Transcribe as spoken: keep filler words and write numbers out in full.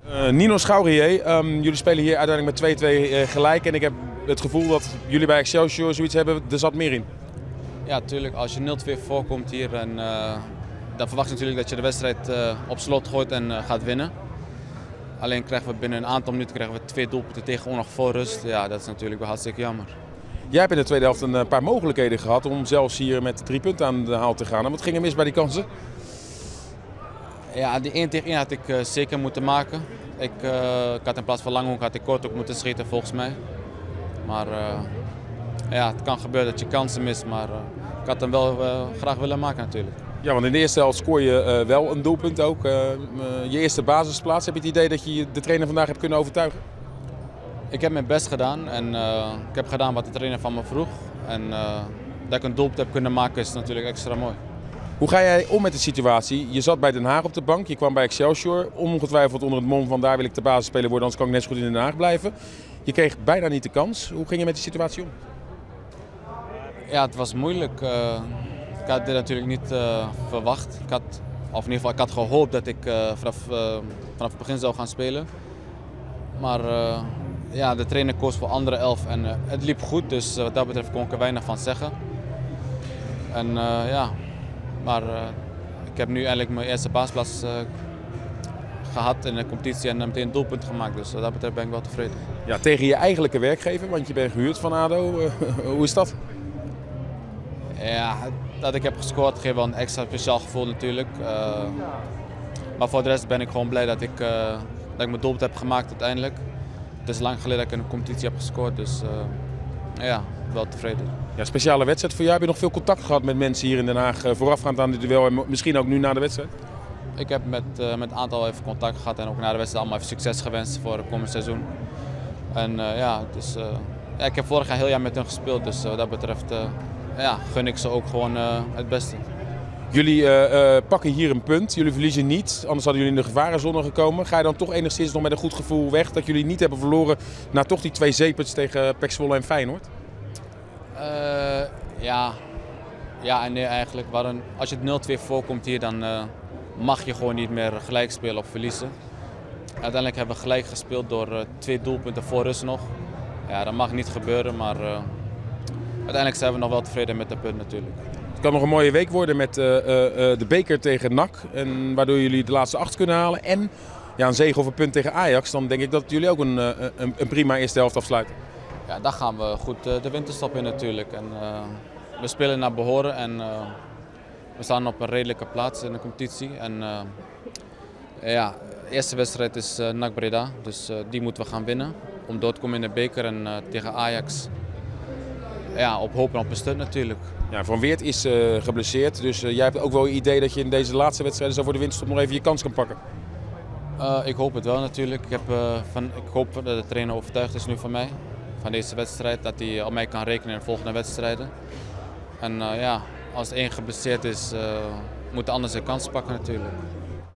Uh, Nino Schouwrier, um, jullie spelen hier uiteindelijk met twee twee uh, gelijk en ik heb het gevoel dat jullie bij Excelsior zoiets hebben, er zat meer in. Ja, natuurlijk. Als je nul twee voorkomt hier, en, uh, dan verwacht je natuurlijk dat je de wedstrijd uh, op slot gooit en uh, gaat winnen. Alleen krijgen we binnen een aantal minuten krijgen we twee doelpunten tegen nog voor rust. Ja, dat is natuurlijk wel hartstikke jammer. Jij hebt in de tweede helft een paar mogelijkheden gehad om zelfs hier met drie punten aan de haal te gaan. En wat ging er mis bij die kansen? Ja, die één tegen één had ik uh, zeker moeten maken. Ik, uh, ik had in plaats van Langhoek had ik kort ook moeten schieten volgens mij. Maar uh, ja, het kan gebeuren dat je kansen mist, maar uh, ik had hem wel uh, graag willen maken natuurlijk. Ja, want in de eerste helft scoor je uh, wel een doelpunt ook. Uh, uh, je eerste basisplaats. Heb je het idee dat je de trainer vandaag hebt kunnen overtuigen? Ik heb mijn best gedaan en uh, ik heb gedaan wat de trainer van me vroeg. En uh, dat ik een doelpunt heb kunnen maken is natuurlijk extra mooi. Hoe ga jij om met de situatie? Je zat bij Den Haag op de bank, je kwam bij Excelsior. Ongetwijfeld onder het mom van daar wil ik de basisspeler worden, anders kan ik net zo goed in Den Haag blijven. Je kreeg bijna niet de kans. Hoe ging je met die situatie om? Ja, het was moeilijk. Uh, ik had dit natuurlijk niet uh, verwacht. Ik had, of in ieder geval, ik had gehoopt dat ik uh, vanaf, uh, vanaf het begin zou gaan spelen. Maar uh, ja, de trainer koos voor andere elf en uh, het liep goed, dus uh, wat dat betreft kon ik er weinig van zeggen. En uh, ja, maar uh, ik heb nu eindelijk mijn eerste basisplaats uh, gehad in de competitie en meteen een doelpunt gemaakt, dus wat dat betreft ben ik wel tevreden. Ja, tegen je eigenlijke werkgever, want je bent gehuurd van A D O. Uh, hoe is dat? Ja, dat ik heb gescoord geeft wel een extra speciaal gevoel natuurlijk. Uh, maar voor de rest ben ik gewoon blij dat ik, uh, dat ik mijn doelpunt heb gemaakt uiteindelijk. Het is lang geleden dat ik in een competitie heb gescoord, dus uh, ja, wel tevreden. Ja, speciale wedstrijd voor jou. Heb je nog veel contact gehad met mensen hier in Den Haag voorafgaand aan dit duel en misschien ook nu na de wedstrijd? Ik heb met, uh, met een aantal even contact gehad en ook na de wedstrijd allemaal even succes gewenst voor het komende seizoen. En uh, ja, dus, uh, ja, ik heb vorig jaar heel jaar met hen gespeeld, dus uh, wat dat betreft uh, ja, gun ik ze ook gewoon uh, het beste. Jullie uh, uh, pakken hier een punt, jullie verliezen niet, anders hadden jullie in de gevarenzone gekomen. Ga je dan toch enigszins nog met een goed gevoel weg dat jullie niet hebben verloren na toch die twee zeeputs tegen P E C Zwolle en Feyenoord? Uh, ja. ja en nee eigenlijk. Waarom, als je het nul twee voorkomt hier, dan uh, mag je gewoon niet meer gelijk spelen of verliezen. Uiteindelijk hebben we gelijk gespeeld door uh, twee doelpunten voor rust nog. Ja, dat mag niet gebeuren, maar uh, uiteindelijk zijn we nog wel tevreden met de punt natuurlijk. Het kan nog een mooie week worden met uh, uh, de beker tegen N A C, en waardoor jullie de laatste acht kunnen halen. En ja, een zege of een punt tegen Ajax, dan denk ik dat jullie ook een, een, een prima eerste helft afsluiten. Ja, daar gaan we goed uh, de winterstop in natuurlijk. En, uh, we spelen naar behoren en uh, we staan op een redelijke plaats in de competitie. En, uh, ja, de eerste wedstrijd is uh, N A C Breda, dus uh, die moeten we gaan winnen. Om door te komen in de beker en uh, tegen Ajax ja, op hopen op een stunt natuurlijk. Ja, Van Weert is uh, geblesseerd, dus uh, jij hebt ook wel een idee dat je in deze laatste wedstrijden zo voor de winterstop nog even je kans kan pakken? Uh, ik hoop het wel natuurlijk. Ik, heb, uh, van, ik hoop dat de trainer overtuigd is nu van mij, van deze wedstrijd, dat hij op mij kan rekenen in de volgende wedstrijden. En uh, ja, als één geblesseerd is, uh, moet de ander zijn kans pakken natuurlijk.